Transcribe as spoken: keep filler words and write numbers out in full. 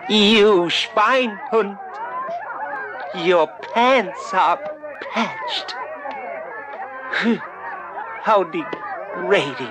You Schweinhund. Your pants are patched. How degrading.